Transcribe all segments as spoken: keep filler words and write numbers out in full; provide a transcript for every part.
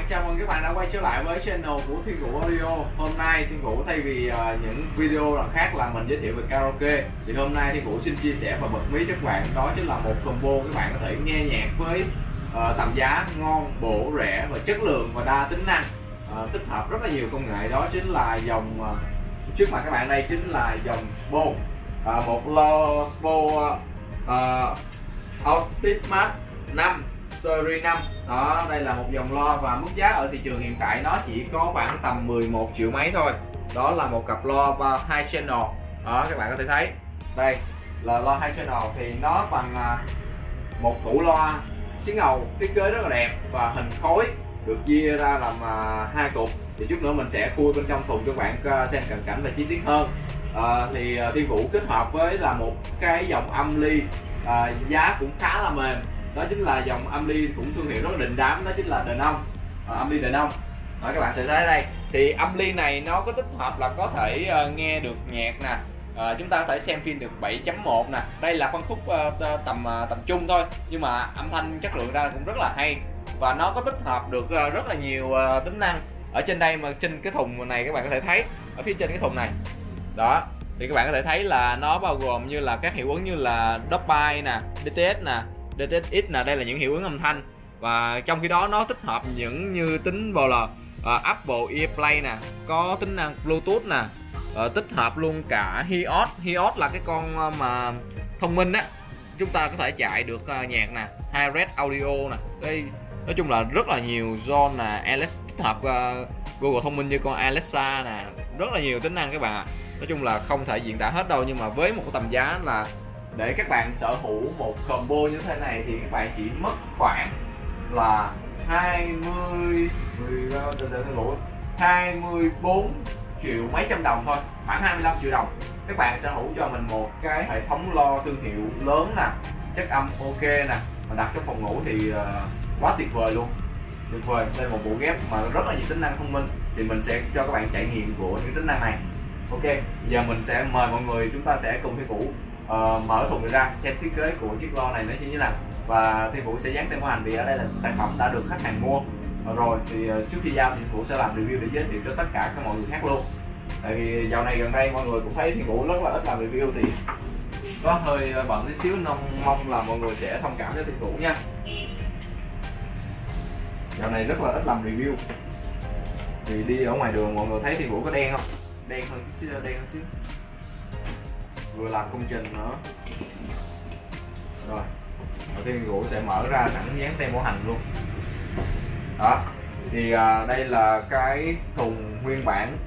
chào mừng các bạn đã quay trở lại với channel của Thiên Vũ Audio. Hôm nay Thiên Vũ thay vì uh, những video lần khác là mình giới thiệu về karaoke, thì hôm nay Thiên Vũ xin chia sẻ và bật mí cho các bạn, đó chính là một combo các bạn có thể nghe nhạc với uh, tầm giá ngon, bổ, rẻ và chất lượng và đa tính năng, uh, tích hợp rất là nhiều công nghệ. Đó chính là dòng uh, trước mặt các bạn đây chính là dòng Spo, uh, một lo Spo uh, Ultimate năm series năm. Đó, đây là một dòng loa và mức giá ở thị trường hiện tại nó chỉ có khoảng tầm mười một triệu mấy thôi. Đó là một cặp loa hai channel. Đó, các bạn có thể thấy đây là loa hai channel, thì nó bằng một tủ loa xí ngầu thiết kế rất là đẹp và hình khối được chia ra làm hai cục. Thì chút nữa mình sẽ khui bên trong thùng cho các bạn xem cận cảnh và chi tiết hơn. À, thì Thiên Vũ kết hợp với là một cái dòng âm ly à, giá cũng khá là mềm. Đó chính là dòng âm ly cũng thương hiệu rất là đình đám, đó chính là Denon, à, âm ly Denon. Đó, các bạn thấy đây, thì âm ly này nó có tích hợp là có thể uh, nghe được nhạc nè, uh, chúng ta có thể xem phim được bảy chấm một nè. Đây là phân khúc uh, tầm uh, tầm trung thôi, nhưng mà âm thanh chất lượng ra cũng rất là hay và nó có tích hợp được uh, rất là nhiều uh, tính năng. Ở trên đây mà trên cái thùng này các bạn có thể thấy, ở phía trên cái thùng này đó, thì các bạn có thể thấy là nó bao gồm như là các hiệu ứng như là Dolby nè, đê tê ét nè, đê tê ét X nè, đây là những hiệu ứng âm thanh. Và trong khi đó nó tích hợp những như tính vê lờ, uh, Apple AirPlay nè, có tính năng Bluetooth nè, uh, tích hợp luôn cả HiOS. HiOS là cái con mà thông minh á, chúng ta có thể chạy được uh, nhạc nè, Hi-Res Audio nè, đây nói chung là rất là nhiều zone nè, Alexa, tích hợp uh, Google thông minh như con Alexa nè, rất là nhiều tính năng các bạn ạ. Nói chung là không thể diễn tả hết đâu, nhưng mà với một tầm giá là để các bạn sở hữu một combo như thế này thì các bạn chỉ mất khoảng là hai mươi hai mươi bốn triệu mấy trăm đồng thôi, khoảng hai mươi lăm triệu đồng. Các bạn sở hữu cho mình một cái hệ thống loa thương hiệu lớn nè, chất âm ok nè, mà đặt trong phòng ngủ thì uh, quá tuyệt vời luôn, tuyệt vời. Đây là một bộ ghép mà rất là nhiều tính năng thông minh, thì mình sẽ cho các bạn trải nghiệm của những tính năng này. Ok, giờ mình sẽ mời mọi người, chúng ta sẽ cùng Thiên Vũ uh, mở thùng ra xem thiết kế của chiếc loa này nó như thế nào, và Thiên Vũ sẽ dán tem bảo hành vì ở đây là sản phẩm đã được khách hàng mua rồi. Thì uh, trước khi giao thì Thiên Vũ sẽ làm review để giới thiệu cho tất cả các mọi người khác luôn. Tại vì dạo này gần đây mọi người cũng thấy Thiên Vũ rất là ít làm review thì có hơi bận tí xíu, mong mong là mọi người sẽ thông cảm cho Thiên Vũ nha. Dạo này rất là ít làm review, thì đi ở ngoài đường mọi người thấy Thiên Vũ có đen không? Đen hơn tí xíu, đen hơn xíu, vừa làm công trình nữa. Rồi đầu tiên Vũ sẽ mở ra sẵn dán tem bảo hành luôn. Đó, thì à, đây là cái thùng nguyên bản.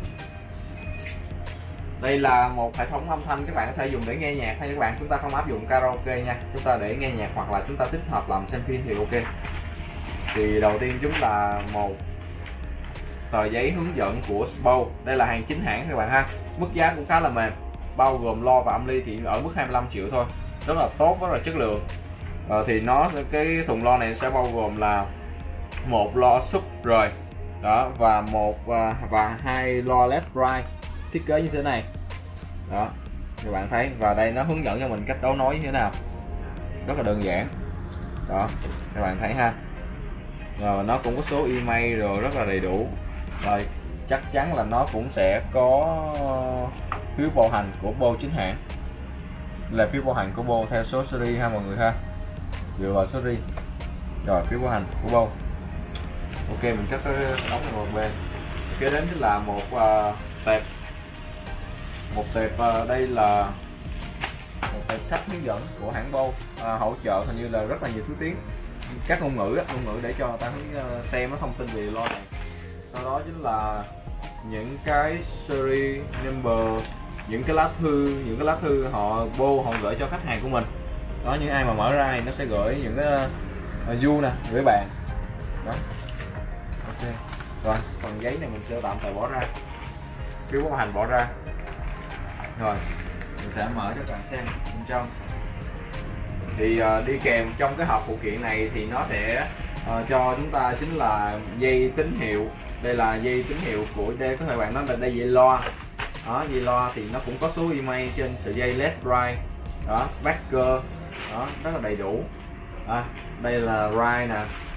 Đây là một hệ thống âm thanh các bạn có thể dùng để nghe nhạc hay các bạn, chúng ta không áp dụng karaoke nha, chúng ta để nghe nhạc hoặc là chúng ta tích hợp làm xem phim thì ok. Thì đầu tiên chúng là một tờ giấy hướng dẫn của Spo. Đây là hàng chính hãng các bạn ha, mức giá cũng khá là mềm, bao gồm loa và âm ly thì ở mức hai mươi lăm triệu thôi, rất là tốt, rất là chất lượng. Ờ, thì nó cái thùng loa này sẽ bao gồm là một loa sub rồi đó, và một và hai loa led right thiết kế như thế này đó, các bạn thấy. Và đây nó hướng dẫn cho mình cách đấu nối như thế nào, rất là đơn giản đó, các bạn thấy ha. Rồi nó cũng có số email rồi, rất là đầy đủ. Rồi chắc chắn là nó cũng sẽ có phiếu bảo hành của Bo chính hãng, là phiếu bảo hành của Bo theo số series ha mọi người ha, dựa vào series. Rồi phiếu bảo hành của Bo. Ok, mình cất cái đóng vào một bên. Kế đến chính là một uh, tệp một tệp uh, đây là một tệp sách hướng dẫn của hãng Bo, uh, hỗ trợ hình như là rất là nhiều thứ tiếng, các ngôn ngữ ngôn ngữ để cho người ta uh, xem nó thông tin về loa này. Sau đó chính là những cái series number, những cái lá thư những cái lá thư họ Bo họ gửi cho khách hàng của mình đó. Những ai mà mở ra thì nó sẽ gửi những cái uh, du nè, gửi bạn đó. Ok, rồi phần giấy này mình sẽ tạm thời bỏ ra, phiếu bảo hành bỏ ra. Rồi mình sẽ mở cho các bạn xem bên trong. Thì uh, đi kèm trong cái hộp phụ kiện này thì nó sẽ uh, cho chúng ta chính là dây tín hiệu. Đây là dây tín hiệu của đây, có thể bạn nói là đây dây loa đó, dây loa thì nó cũng có số email trên sợi dây led right đó, speaker đó, rất là đầy đủ. À, đây là right nè,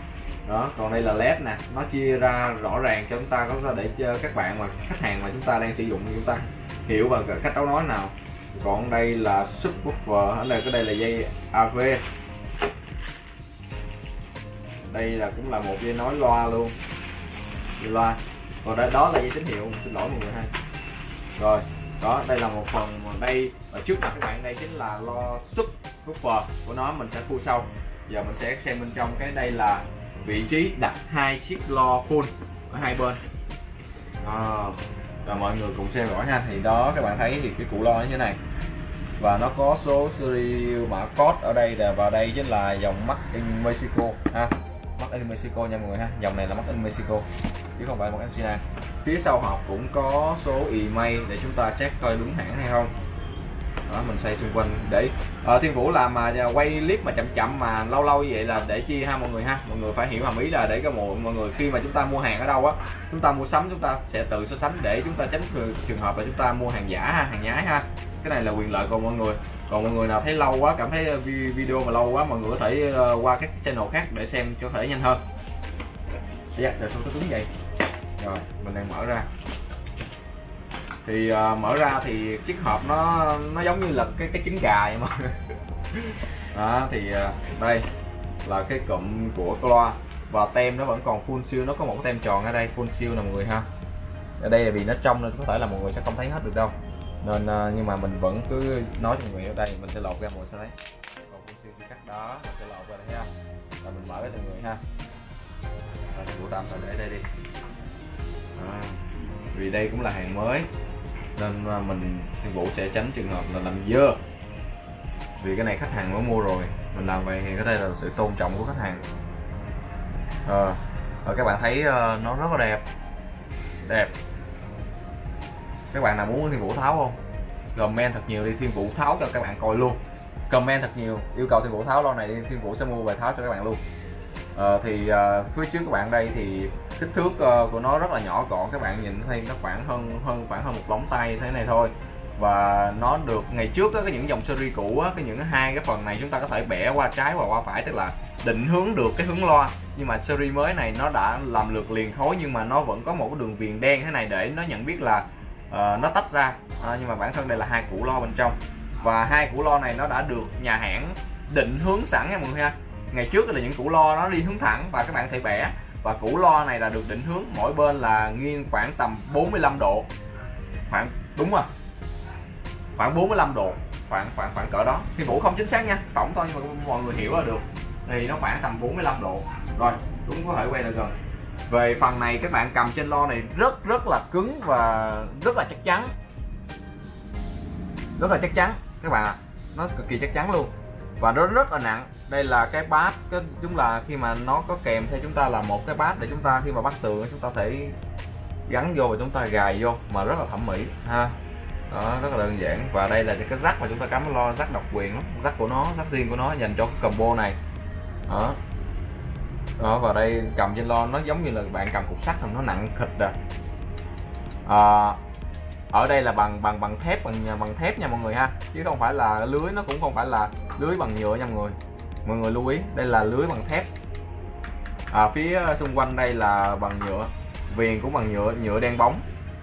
Đó, còn đây là led nè, nó chia ra rõ ràng cho chúng ta có để cho các bạn mà khách hàng mà chúng ta đang sử dụng chúng ta hiểu và cách đấu nói nào. Còn đây là subwoofer, ở đây cái đây là dây a vê. Đây là cũng là một dây nói loa luôn, dây loa. Còn đây đó là dây tín hiệu, xin lỗi mọi người ha. Rồi, đó đây là một phần mà đây ở trước mặt các bạn, đây chính là lo subwoofer của nó, mình sẽ khui sau. Giờ mình sẽ xem bên trong. Cái đây là vị trí đặt hai chiếc lo full ở hai bên. À, và mọi người cùng xem rõ ha. Thì đó các bạn thấy thì cái củ lo như thế này và nó có số serial mã code ở đây nè, và đây chính là dòng Made in Mexico ha, Made in Mexico nha mọi người ha. Dòng này là Made in Mexico chứ không phải một China. Phía sau hộp cũng có số email để chúng ta check coi đúng hãng hay không. Đó, mình xoay xung quanh để à, Thiên Vũ làm mà quay clip mà chậm chậm mà lâu lâu như vậy là để chi ha mọi người ha. Mọi người phải hiểu hàm ý là để cái mọi mọi người khi mà chúng ta mua hàng ở đâu á, chúng ta mua sắm chúng ta sẽ tự so sánh để chúng ta tránh trường hợp là chúng ta mua hàng giả ha, hàng nhái ha. Cái này là quyền lợi của mọi người. Còn mọi người nào thấy lâu quá, cảm thấy video mà lâu quá, mọi người có thể qua các channel khác để xem cho thể nhanh hơn. Dạ, rồi xong cái cứng vậy. Rồi, mình đang mở ra. Thì uh, mở ra thì chiếc hộp nó nó giống như là cái cái trứng gà vậy mà. Đó thì uh, đây là cái cụm của loa và tem nó vẫn còn full seal, nó có một cái tem tròn ở đây full seal nè mọi người ha. Ở đây là vì nó trong nên có thể là mọi người sẽ không thấy hết được đâu. Nên uh, nhưng mà mình vẫn cứ nói cho mọi người ở đây, mình sẽ lột ra mọi người sẽ thấy. Còn full seal thì cắt đó, mình sẽ lột ra đây ha. Và mình mở cho mọi người ha. Rồi thì tạm thời để đây đi. À, vì đây cũng là hàng mới nên mình Thiên Vũ sẽ tránh trường hợp là làm dơ, vì cái này khách hàng mới mua rồi, mình làm vậy thì có thể là sự tôn trọng của khách hàng. À, các bạn thấy nó rất là đẹp đẹp. Các bạn nào muốn Thiên Vũ tháo không? Comment thật nhiều đi, Thiên Vũ tháo cho các bạn coi luôn. Comment thật nhiều, yêu cầu Thiên Vũ tháo lo này đi, Thiên Vũ sẽ mua về tháo cho các bạn luôn. À, thì uh, phía trước các bạn đây thì kích thước uh, của nó rất là nhỏ gọn, các bạn nhìn thấy nó khoảng hơn hơn khoảng hơn một lóng tay thế này thôi. Và nó được ngày trước đó, cái những dòng series cũ á, cái những hai cái phần này chúng ta có thể bẻ qua trái và qua phải, tức là định hướng được cái hướng loa. Nhưng mà series mới này nó đã làm lượt liền khối, nhưng mà nó vẫn có một cái đường viền đen thế này để nó nhận biết là uh, nó tách ra. À, nhưng mà bản thân đây là hai củ lo bên trong, và hai củ lo này nó đã được nhà hãng định hướng sẵn nha mọi người ha. Ngày trước là những củ lo nó đi hướng thẳng và các bạn có thể bẻ, và củ lo này là được định hướng mỗi bên là nghiêng khoảng tầm bốn mươi lăm độ, khoảng đúng rồi, khoảng bốn mươi lăm độ, khoảng khoảng khoảng cỡ đó. Thiên Vũ không chính xác nha, tổng thôi nhưng mà mọi người hiểu là được. Thì nó khoảng tầm bốn mươi lăm độ. Rồi cũng có thể quay lại gần. Về phần này các bạn cầm trên lo này rất rất là cứng và rất là chắc chắn, rất là chắc chắn các bạn ạ, nó cực kỳ chắc chắn luôn. Và nó rất là nặng. Đây là cái bát, cái chúng là khi mà nó có kèm theo chúng ta là một cái bát để chúng ta khi mà bắt tường chúng ta thể gắn vô và chúng ta gài vô mà rất là thẩm mỹ ha. Đó, rất là đơn giản. Và đây là cái rắc mà chúng ta cắm lo, rắc độc quyền lắm, rắc của nó, rắc riêng của nó dành cho cái combo này. Đó. Đó, và đây cầm trên lo nó giống như là bạn cầm cục sắt, nó nặng thịt rồi. À, ở đây là bằng bằng bằng thép, bằng bằng thép nha mọi người ha, chứ không phải là lưới, nó cũng không phải là lưới bằng nhựa nha mọi người. Mọi người lưu ý, đây là lưới bằng thép. À, phía xung quanh đây là bằng nhựa, viền cũng bằng nhựa, nhựa đen bóng.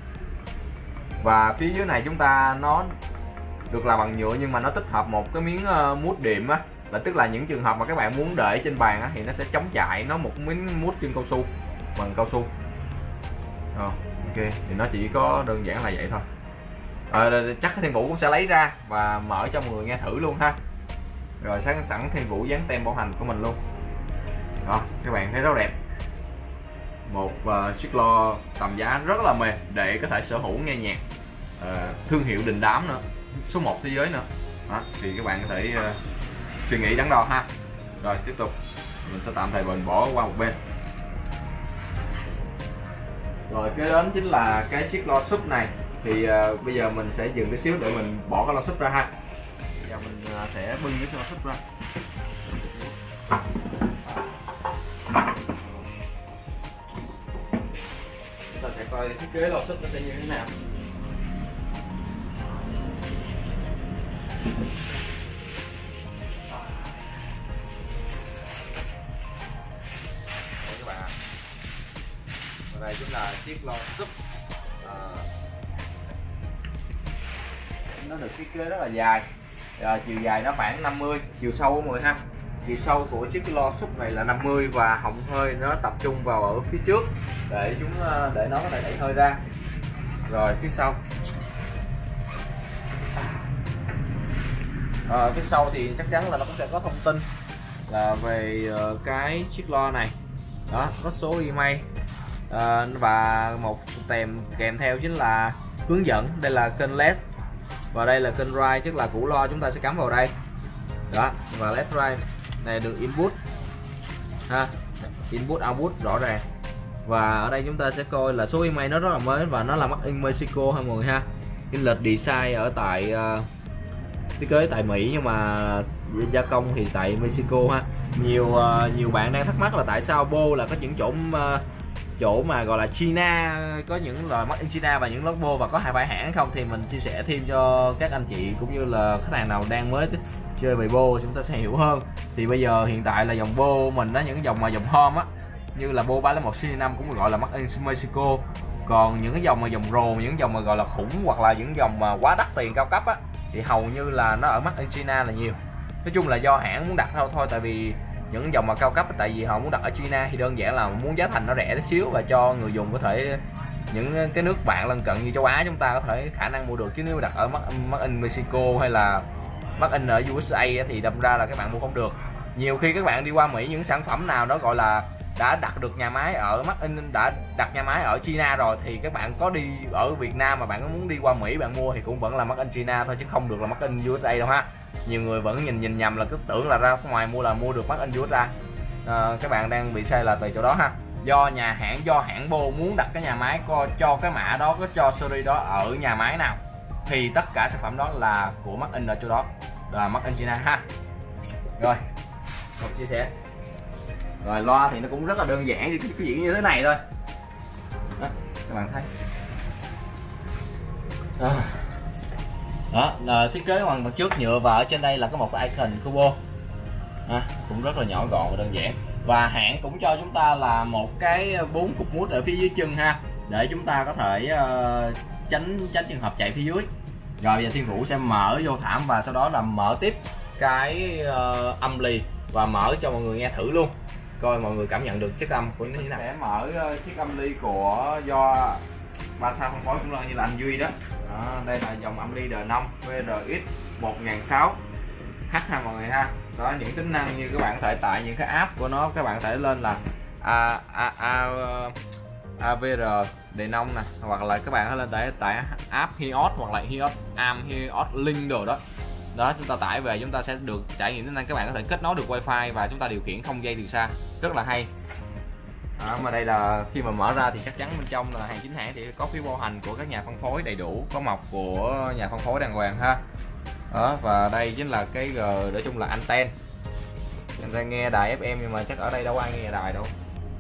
Và phía dưới này chúng ta nó được là bằng nhựa nhưng mà nó tích hợp một cái miếng uh, mút đệm á, là tức là những trường hợp mà các bạn muốn để trên bàn á, thì nó sẽ chống chại, nó một miếng mút trên cao su, bằng cao su. Ờ, ok, thì nó chỉ có đơn giản là vậy thôi. À, chắc Thiên Vũ cũng sẽ lấy ra và mở cho mọi người nghe thử luôn ha. Rồi sẵn sẵn Thiên Vũ dán tem bảo hành của mình luôn. Đó, các bạn thấy rất đẹp. Một uh, chiếc lo tầm giá rất là mềm để có thể sở hữu nghe nhạc. Uh, thương hiệu đình đám nữa, số một thế giới nữa. Đó, thì các bạn có thể uh, suy nghĩ đắn đo ha. Rồi tiếp tục mình sẽ tạm thời mình bỏ qua một bên. Rồi kế đến chính là cái chiếc lo sub này. Thì uh, bây giờ mình sẽ dừng cái xíu để mình bỏ cái lo sub ra ha. Bây giờ mình uh, sẽ bưng cái lo sub ra. Chúng ta sẽ coi thiết kế lo sub nó sẽ như thế nào. Đây chính là chiếc lo súp. À, nó được thiết kế rất là dài. À, chiều dài nó khoảng năm mươi, chiều sâu của mọi người ha. Chiều sâu của chiếc lo súp này là năm mươi và họng hơi nó tập trung vào ở phía trước để chúng để nó có thể đẩy hơi ra. Rồi phía sau. À, phía sau thì chắc chắn là nó cũng sẽ có thông tin là về uh, cái chiếc lo này. Đó, có số email à, và một kèm kèm theo chính là hướng dẫn. Đây là kênh led và đây là kênh right, tức là củ lo chúng ta sẽ cắm vào đây. Đó, và led right này được input ha, input output rõ ràng. Và ở đây chúng ta sẽ coi là số email nó rất là mới và nó là made in Mexico ha mọi người ha. Cái lịch design ở tại uh, thiết kế tại Mỹ nhưng mà gia công thì tại Mexico ha. Nhiều uh, nhiều bạn đang thắc mắc là tại sao bô là có những chỗ uh, chỗ mà gọi là China, có những loại made in China và những lót bô và có hai phải hãng không, thì mình chia sẻ thêm cho các anh chị cũng như là khách hàng nào đang mới chơi về bô chúng ta sẽ hiểu hơn. Thì bây giờ hiện tại là dòng bô mình đó, những dòng mà dòng home á, như là bô ba không một C năm cũng gọi là made in Mexico. Còn những cái dòng mà dòng Pro, những dòng mà gọi là khủng hoặc là những dòng mà quá đắt tiền cao cấp á thì hầu như là nó ở made in China là nhiều. Nói chung là do hãng muốn đặt thôi thôi tại vì những dòng mà cao cấp tại vì họ muốn đặt ở China thì đơn giản là muốn giá thành nó rẻ tí xíu và cho người dùng có thể những cái nước bạn lân cận như châu Á chúng ta có thể khả năng mua được, chứ nếu đặt ở made in Mexico hay là made in ở u ét a thì đâm ra là các bạn mua không được. Nhiều khi các bạn đi qua Mỹ những sản phẩm nào đó gọi là đã đặt được nhà máy ở made in, đã đặt nhà máy ở China rồi thì các bạn có đi ở Việt Nam mà bạn có muốn đi qua Mỹ bạn mua thì cũng vẫn là made in China thôi chứ không được là made in u ét a đâu ha. Nhiều người vẫn nhìn nhìn nhầm là cứ tưởng là ra ngoài mua là mua được made in u ét a. À, các bạn đang bị sai lệch về chỗ đó ha. Do nhà hãng, do hãng bô muốn đặt cái nhà máy co cho cái mã đó, có cho series đó ở nhà máy nào thì tất cả sản phẩm đó là của made in ở chỗ đó, là made in China ha. Rồi, một chia sẻ. Rồi loa thì nó cũng rất là đơn giản, cái chuyện như thế này thôi. Đó, các bạn thấy. À. Đó, là thiết kế bằng mặt trước nhựa và ở trên đây là có một cái icon của bô. À, cũng rất là nhỏ gọn và đơn giản. Và hãng cũng cho chúng ta là một cái bốn cục mút ở phía dưới chân ha, để chúng ta có thể uh, tránh tránh trường hợp chạy phía dưới. Rồi bây giờ Thiên Vũ sẽ mở vô thảm và sau đó là mở tiếp cái uh, âm lì và mở cho mọi người nghe thử luôn, coi mọi người cảm nhận được chất âm của nó như thế nào. Sẽ mở uh, chiếc âm ly của do ba sao phân phối cũng là như là anh Duy đó. Đó, đây là dòng âm ly D năm V R X một nghìn sáu trăm H ha mọi người ha. Đó, những tính năng như các bạn có thể tải những cái app của nó, các bạn có thể lên là a a a avr D năm nè, hoặc là các bạn có lên tải tải app Hios hoặc là Hios Am Hios Link đồ đó. Đó, chúng ta tải về chúng ta sẽ được trải nghiệm tính năng, các bạn có thể kết nối được wifi và chúng ta điều khiển không dây từ xa, rất là hay. Đó, mà đây là khi mà mở ra thì chắc chắn bên trong là hàng chính hãng thì có phiếu bảo hành của các nhà phân phối đầy đủ, có mộc của nhà phân phối đàng hoàng ha. Đó, và đây chính là cái G, nói chung là anten. Anh ta nghe đài ép em nhưng mà chắc ở đây đâu có ai nghe đài đâu.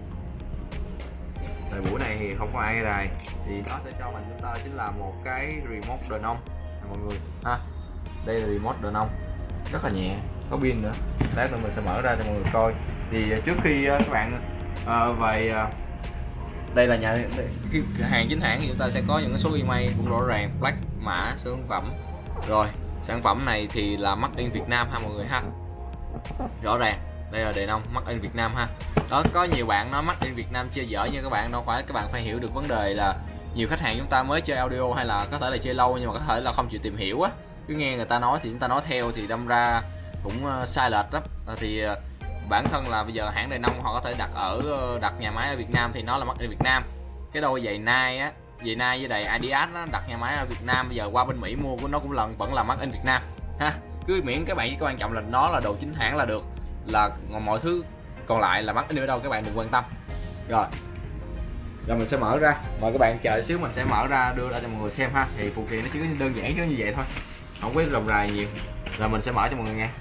Thời buổi này thì không có ai nghe đài thì nó sẽ cho mình chúng ta chính là một cái remote đờ nông mọi người ha. Đây là remote đờ nông rất là nhẹ, có pin nữa. Lát nữa mình sẽ mở ra cho mọi người coi. Thì trước khi các bạn uh, về uh, đây là nhà cái hàng chính hãng thì chúng ta sẽ có những số email cũng rõ ràng, black mã sản phẩm. Rồi sản phẩm này thì là made in Việt Nam ha mọi người ha, rõ ràng đây là đề nông made in Việt Nam ha. Đó, có nhiều bạn nói made in Việt Nam chơi dở nhưng các bạn đâu phải, các bạn phải hiểu được vấn đề là nhiều khách hàng chúng ta mới chơi audio hay là có thể là chơi lâu nhưng mà có thể là không chịu tìm hiểu á, cứ nghe người ta nói thì chúng ta nói theo thì đâm ra cũng sai lệch lắm. Thì bản thân là bây giờ hãng Đề Nông họ có thể đặt ở đặt nhà máy ở Việt Nam thì nó là made in Việt Nam. Cái đôi giày Nike á, giày Nike với đài Adidas nó đặt nhà máy ở Việt Nam, bây giờ qua bên Mỹ mua của nó cũng lần vẫn là made in Việt Nam ha. Cứ miễn các bạn, cái quan trọng là nó là đồ chính hãng là được, là mọi thứ còn lại là made in ở đâu các bạn đừng quan tâm. Rồi rồi mình sẽ mở ra, mời các bạn chờ xíu mình sẽ mở ra đưa ra cho mọi người xem ha. Thì phụ kiện nó chỉ đơn giản chứ như vậy thôi, không có ròng rài nhiều. Rồi mình sẽ mở cho mọi người nghe.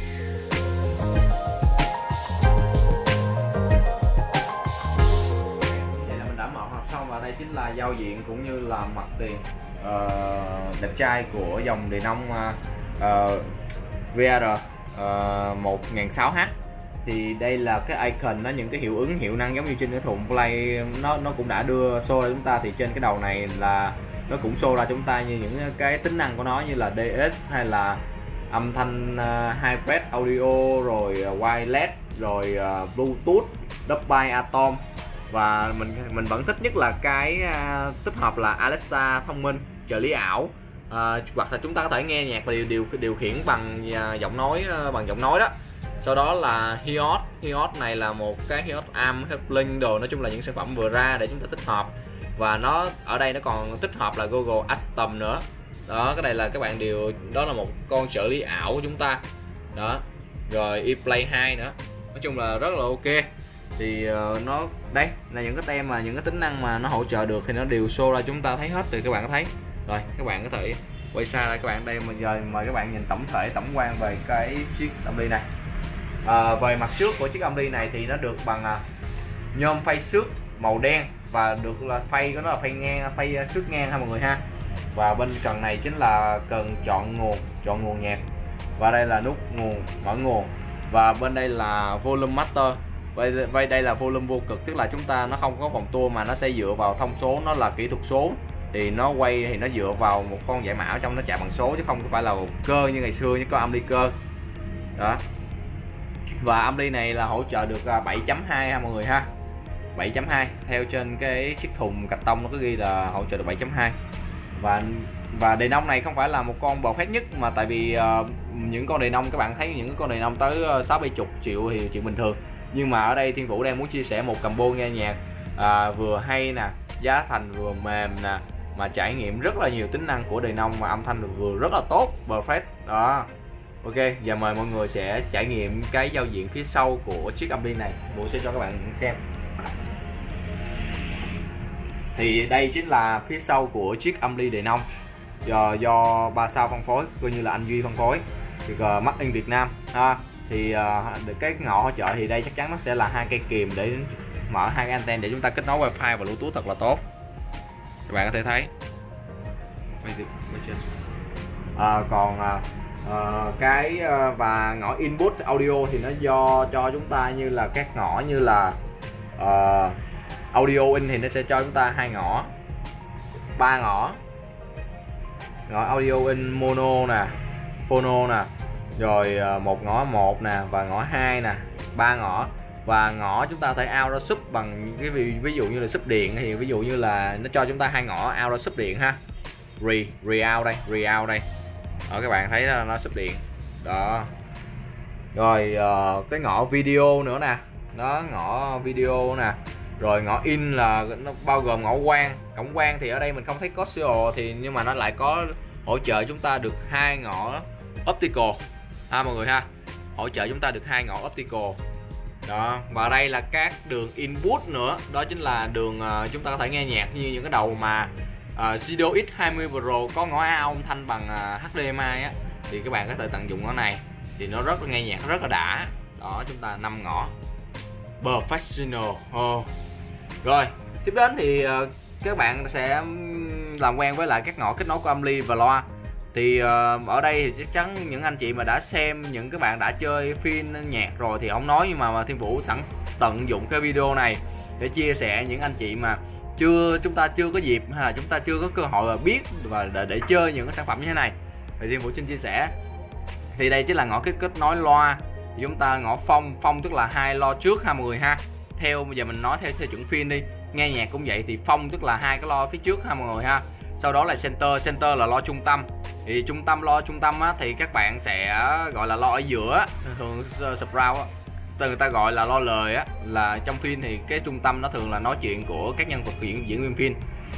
Vậy là mình đã mở hộp xong và đây chính là giao diện cũng như là mặt tiền uh, đẹp trai của dòng Đề Nông uh, vê rờ uh, một nghìn sáu trăm H. thì đây là cái icon, nó những cái hiệu ứng hiệu năng giống như trên cái thùng Play, nó nó cũng đã đưa show ra chúng ta. Thì trên cái đầu này là nó cũng show ra chúng ta như những cái tính năng của nó, như là đê ét hay là âm thanh uh, hybrid audio, rồi uh, wireless, rồi uh, Bluetooth, Dolby Atom. Và mình mình vẫn thích nhất là cái uh, tích hợp là Alexa thông minh, trợ lý ảo, uh, hoặc là chúng ta có thể nghe nhạc và điều điều điều khiển bằng uh, giọng nói uh, bằng giọng nói đó. Sau đó là Hios, Hios này là một cái Hios Arm, Link đồ, nói chung là những sản phẩm vừa ra để chúng ta tích hợp. Và nó ở đây nó còn tích hợp là Google Assistant nữa. Đó, cái này là các bạn điều, đó là một con trợ lý ảo của chúng ta. Đó. Rồi ePlay hai nữa. Nói chung là rất là ok. Thì uh, nó đây là những cái tem mà những cái tính năng mà nó hỗ trợ được thì nó đều show ra chúng ta thấy hết, thì các bạn có thấy. Rồi, các bạn có thể quay xa lại các bạn đây, mình giờ mời các bạn nhìn tổng thể tổng quan về cái chiếc âm ly này. À, về mặt trước của chiếc âm ly này thì nó được bằng à, nhôm phay xước màu đen, và được là phay của nó là phay ngang, phay xước ngang ha mọi người ha. Và bên cần này chính là cần chọn nguồn, chọn nguồn nhạc. Và đây là nút nguồn, mở nguồn. Và bên đây là volume master. Vậy đây là volume vô cực, tức là chúng ta nó không có vòng tua mà nó sẽ dựa vào thông số, nó là kỹ thuật số. Thì nó quay thì nó dựa vào một con giải mã trong nó chạy bằng số, chứ không phải là một cơ như ngày xưa như có âm ly cơ. Đó. Và âm ly này là hỗ trợ được bảy chấm hai ha mọi người ha. bảy chấm hai theo trên cái chiếc thùng cạch tông nó có ghi là hỗ trợ được bảy chấm hai. Và và đề nông này không phải là một con bò phét nhất, mà tại vì uh, những con đề nông các bạn thấy những con đề nông tới sáu bảy chục triệu thì chuyện bình thường. Nhưng mà ở đây Thiên Vũ đang muốn chia sẻ một combo nghe nhạc à, vừa hay nè, giá thành vừa mềm nè, mà trải nghiệm rất là nhiều tính năng của đề nông mà âm thanh vừa rất là tốt, perfect đó. Ok, giờ mời mọi người sẽ trải nghiệm cái giao diện phía sau của chiếc âm ly này. Vũ sẽ cho các bạn xem. Thì đây chính là phía sau của chiếc âm ly đề nông do, do ba sao phân phối, coi như là anh Duy phân phối, được uh, Made in Việt Nam ha. Thì uh, cái ngõ hỗ trợ thì đây chắc chắn nó sẽ là hai cây kìm để mở hai cái anten để chúng ta kết nối wifi và bluetooth thật là tốt. Các bạn có thể thấy. À, còn uh, uh, cái uh, và ngõ input audio thì nó do cho chúng ta như là các ngõ như là uh, audio in thì nó sẽ cho chúng ta hai ngõ, ba ngõ, ngõ audio in mono nè, phono nè, rồi một ngõ một nè, và ngõ hai nè, ba ngõ. Và ngõ chúng ta thể out ra sub bằng cái ví, ví dụ như là sub điện, thì ví dụ như là nó cho chúng ta hai ngõ out ra sub điện ha. Re re out đây, re out đây. Đó, các bạn thấy là nó sub điện. Đó. Rồi uh, cái ngõ video nữa nè, nó ngõ video nè. Rồi ngõ in là nó bao gồm ngõ quang, cổng quang thì ở đây mình không thấy có serial thì, nhưng mà nó lại có hỗ trợ chúng ta được hai ngõ optical ha mọi người ha, hỗ trợ chúng ta được hai ngõ optical đó. Và đây là các đường input nữa, đó chính là đường uh, chúng ta có thể nghe nhạc như những cái đầu mà uh, Sido X hai mươi Pro có ngõ out âm thanh bằng uh, hát đê em i á, thì các bạn có thể tận dụng ngõ này thì nó rất là nghe nhạc rất là đã đó. Chúng ta năm ngõ professional. Oh. Rồi tiếp đến thì uh, các bạn sẽ làm quen với lại các ngõ kết nối của âm ly và loa. Thì uh, ở đây thì chắc chắn những anh chị mà đã xem, những các bạn đã chơi phim nhạc rồi thì không nói, nhưng mà, mà Thiên Vũ sẵn tận dụng cái video này để chia sẻ những anh chị mà chưa chúng ta chưa có dịp hay là chúng ta chưa có cơ hội mà biết và để, để chơi những cái sản phẩm như thế này thì Thiên Vũ xin chia sẻ. Thì đây chính là ngõ kết kết nối loa. Thì chúng ta ngõ phong, phong tức là hai lo trước ha mọi người ha. Theo bây giờ mình nói theo theo chuẩn phim đi, nghe nhạc cũng vậy thì phong tức là hai cái lo phía trước ha mọi người ha. Sau đó là center, center là lo trung tâm. Thì trung tâm lo trung tâm á, thì các bạn sẽ gọi là lo ở giữa, thường surround á, người ta gọi là lo lời á, là trong phim thì cái trung tâm nó thường là nói chuyện của các nhân vật diễn diễn viên phim.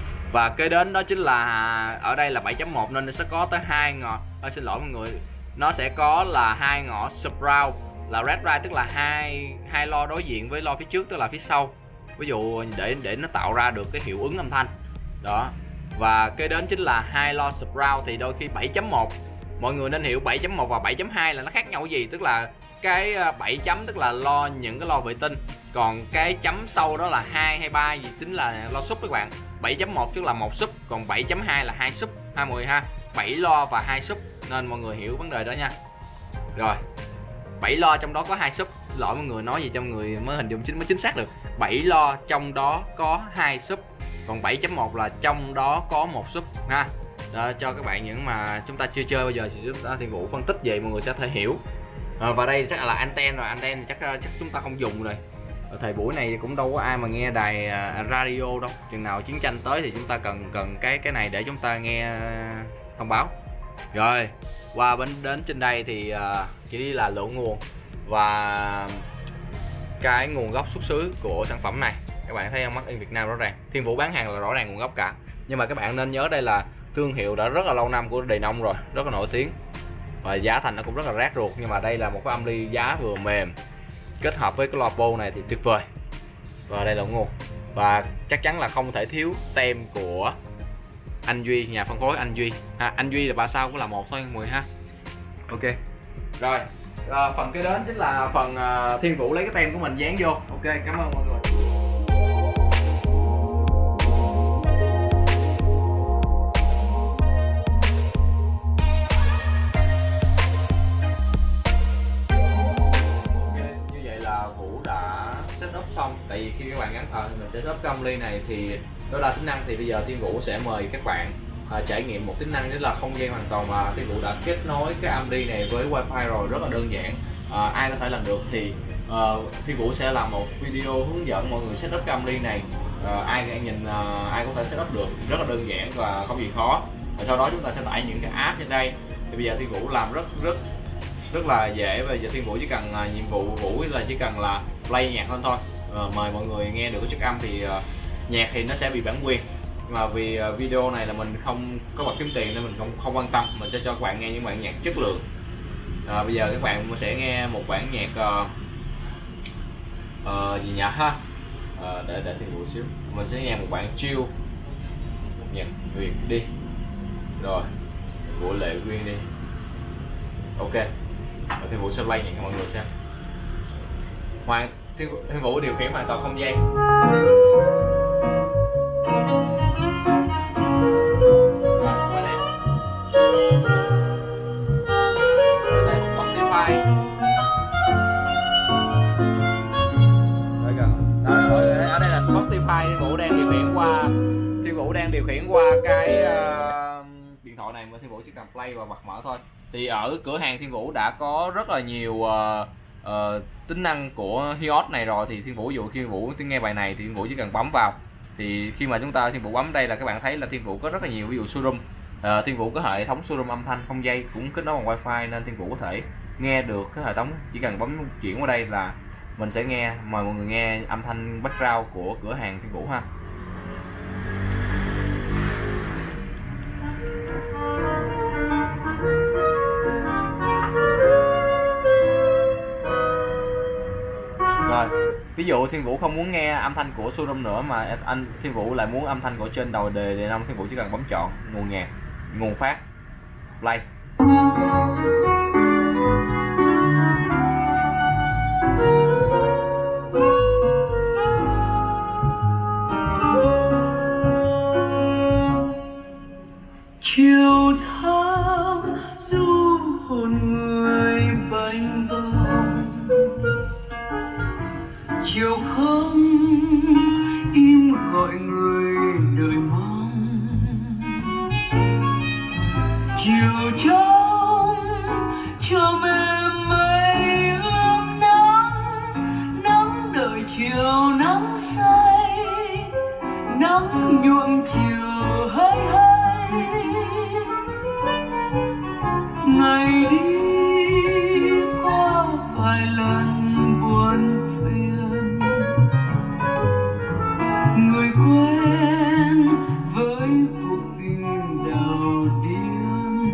Và kế đến đó chính là ở đây là bảy chấm một nên nó sẽ có tới hai ngõ, à, xin lỗi mọi người, nó sẽ có là hai ngõ surround là red right, tức là hai hai lo đối diện với lo phía trước tức là phía sau, ví dụ để để nó tạo ra được cái hiệu ứng âm thanh đó. Và kế đến chính là hai lo surround, thì đôi khi bảy chấm một mọi người nên hiểu bảy chấm một và bảy chấm hai là nó khác nhau gì, tức là cái bảy chấm tức là lo những cái lo vệ tinh, còn cái chấm sau đó là hai hay ba gì tính là lo sub các bạn. bảy chấm một tức là một sub, còn bảy chấm hai là hai sub ha mọi người ha, bảy lo và hai sub, nên mọi người hiểu vấn đề đó nha. Rồi bảy lo trong đó có hai sub, xin lỗi mọi người, nói gì cho mọi người mới hình dung chính mới chính xác được. Bảy lo trong đó có hai sub, còn bảy chấm một là trong đó có một sub ha. Đó, cho các bạn những mà chúng ta chưa chơi bao giờ thì chúng ta Thiên Vũ phân tích vậy mọi người sẽ thể hiểu. À, và đây chắc là anten rồi, anten thì chắc chắc chúng ta không dùng rồi. Ở thời buổi này cũng đâu có ai mà nghe đài uh, radio đâu. Chừng nào chiến tranh tới thì chúng ta cần cần cái cái này để chúng ta nghe uh, thông báo. Rồi qua bên đến trên đây thì uh, chỉ là lượng nguồn và cái nguồn gốc xuất xứ của sản phẩm này. Các bạn thấy không, Made in Việt Nam rõ ràng. Thiên Vũ bán hàng là rõ ràng nguồn gốc cả. Nhưng mà các bạn nên nhớ đây là thương hiệu đã rất là lâu năm của Đề Nông rồi, rất là nổi tiếng. Và giá thành nó cũng rất là rát ruột, nhưng mà đây là một cái âm ly giá vừa mềm kết hợp với cái loa này thì tuyệt vời. Và đây là nguồn. Và chắc chắn là không thể thiếu tem của anh Duy, nhà phân phối anh Duy. À, anh Duy là ba sao cũng là một thôi mười ha. Ok. Rồi, à, phần kế đến chính là phần uh, Thiên Vũ lấy cái tem của mình dán vô. Ok, cảm ơn mọi người. Setup xong, tại vì khi các bạn gắn à, mình sẽ setup cái âm ly này thì đó là tính năng, thì bây giờ Thiên Vũ sẽ mời các bạn à, trải nghiệm một tính năng, đó là không gian hoàn toàn mà Thiên Vũ đã kết nối cái âm ly này với wifi rồi, rất là đơn giản. À, ai có thể làm được thì uh, Thiên Vũ sẽ làm một video hướng dẫn mọi người setup cái âm ly này. Uh, ai nhìn uh, ai có thể setup được, rất là đơn giản và không gì khó. Và sau đó chúng ta sẽ tải những cái app trên đây. Thì bây giờ Thiên Vũ làm rất rất rất là dễ, và giờ Thiên Vũ chỉ cần uh, nhiệm vụ Vũ là chỉ cần là play nhạc lên thôi. Uh, mời mọi người nghe được cái chất âm thì uh, nhạc thì nó sẽ bị bản quyền, nhưng mà vì uh, video này là mình không có bật kiếm tiền nên mình không không quan tâm, mình sẽ cho các bạn nghe những bản nhạc chất lượng. Uh, bây giờ các bạn sẽ nghe một bản nhạc uh, uh, gì nhỉ ha, uh, để để Thiên Vũ xíu, mình sẽ nghe một bản chill, một nhạc Việt đi, rồi của Lệ Quyên đi. Ok, Thiên Vũ sẽ play nhạc cho mọi người xem. Hoàng Thiên, Thiên Vũ điều khiển hoàn toàn không dây. Rồi, qua đây. Đây là Spotify. Đây gần. Đây, ở đây là Spotify. Thiên Vũ đang điều khiển qua Thiên Vũ đang điều khiển qua cái uh, điện thoại này, mà Thiên Vũ chỉ cần play và bật mở thôi. Thì ở cửa hàng Thiên Vũ đã có rất là nhiều uh, uh, tính năng của Hios này rồi, thì Thiên Vũ dụ khi Thiên Vũ nghe bài này thì Thiên Vũ chỉ cần bấm vào, thì khi mà chúng ta Thiên Vũ bấm đây là các bạn thấy là Thiên Vũ có rất là nhiều, ví dụ showroom, uh, Thiên Vũ có hệ thống showroom âm thanh không dây cũng kết nối bằng wifi, nên Thiên Vũ có thể nghe được cái hệ thống, chỉ cần bấm chuyển qua đây là mình sẽ nghe, mời mọi người nghe âm thanh background của cửa hàng Thiên Vũ ha. Rồi, ví dụ Thiên Vũ không muốn nghe âm thanh của showroom nữa mà anh Thiên Vũ lại muốn âm thanh của trên đầu đề Đề Nông, Thiên Vũ chỉ cần bấm chọn nguồn nhạc, nguồn phát, play. Chiều thắm du hồn người bềnh bồng, chiều không im gọi người đợi mong, chiều trong cho mềm mây ươm nắng, nắng đợi chiều nắng say, nắng nhuộm chiều hay hay, ngày đi qua vài lần buồn phiền, người quen với cuộc tình đào điên.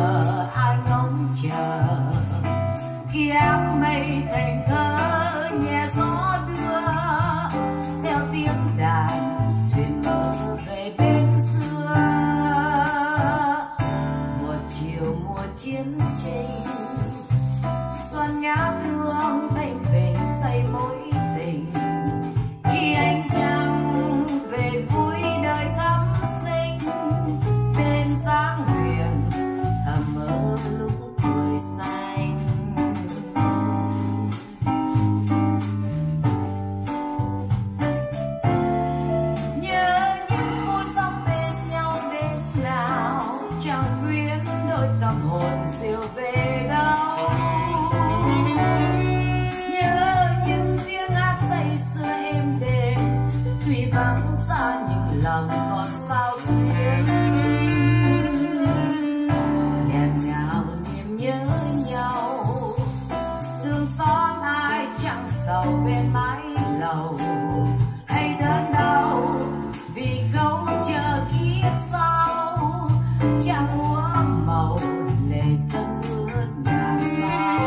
ai ngóng chờ khi áng mây thành thơ nhẹ gió đưa theo tiếng đàn thuyền mơ về bên xưa. Một chiều mùa chiến tranh xuân ngát hương thanh bình say mối tình khi anh trăng về vui đời thắm sinh bên dáng huyền thầm mơ lúc tuổi xanh. Nhớ những phút sống bên nhau bên nào chẳng quyến đôi tâm hồn siêu về đâu. Nhớ những tiếng hát say sưa êm đềm tuy vắng xa nhưng lòng còn sao xuyên. Nghẹn ngào niềm nhớ nhau thương xót ai chẳng sầu bên mái lầu hay đớn đau vì câu chờ kiếp sau chẳng múa màu lệ sân ướt ngàn sao.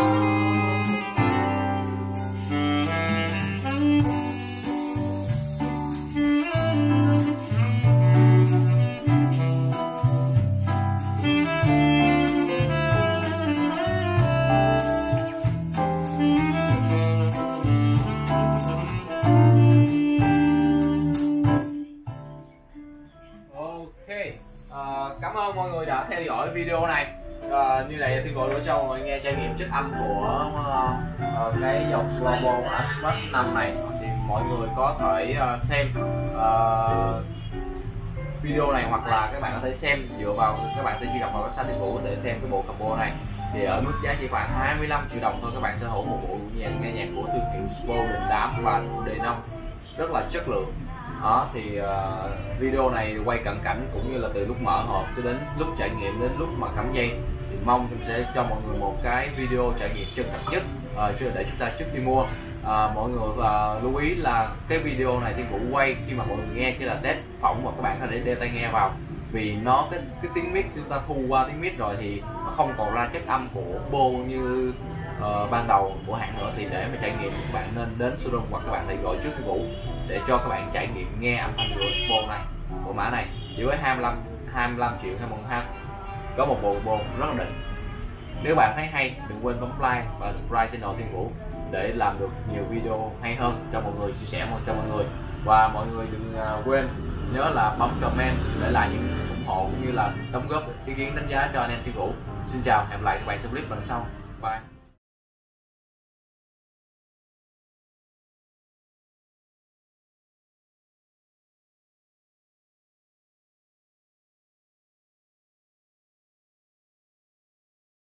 Ok, à, cảm ơn mọi người đã theo dõi video này. À, như này Thiên Cổ đã cho mọi người nghe trải nghiệm chất âm của uh, uh, cái dòng Slobo Atmos năm này. Thì mọi người có thể uh, xem uh, video này hoặc là các bạn có thể xem dựa vào các bạn sẽ truy cập vào website Thiên Cổ để xem cái bộ combo này. Thì ở mức giá chỉ khoảng hai mươi lăm triệu đồng thôi, các bạn sở hữu một bộ nhạc nghe nhạc của thương hiệu Spo D tám và D năm rất là chất lượng. Đó thì uh, video này quay cận cảnh cũng như là từ lúc mở hộp cho đến lúc trải nghiệm đến lúc mà cắm dây, thì mong chúng sẽ cho mọi người một cái video trải nghiệm chân thật nhất uh, để chúng ta trước khi mua. Uh, mọi người uh, lưu ý là cái video này Thiên Vũ quay khi mà mọi người nghe chỉ là test phỏng và các bạn có thể đeo tai nghe vào, vì nó cái, cái tiếng mic chúng ta thu qua tiếng mic rồi thì nó không còn ra chất âm của Bo như uh, ban đầu của hãng nữa. Thì để mà trải nghiệm các bạn nên đến showroom hoặc các bạn hãy gọi trước Thiên Vũ để cho các bạn trải nghiệm nghe âm thanh của Bo này, của mã này chỉ với hai mươi lăm triệu hay một ha, có một bộ Bo rất là đỉnh. Nếu bạn thấy hay đừng quên bấm like và subscribe channel Thiên Vũ để làm được nhiều video hay hơn cho mọi người, chia sẻ cho mọi người. Và mọi người đừng quên nhớ là bấm comment để lại những ủng hộ cũng như là đóng góp ý kiến đánh giá cho anh em Thiên Vũ. Xin chào, hẹn gặp lại các bạn trong clip lần sau. Bye.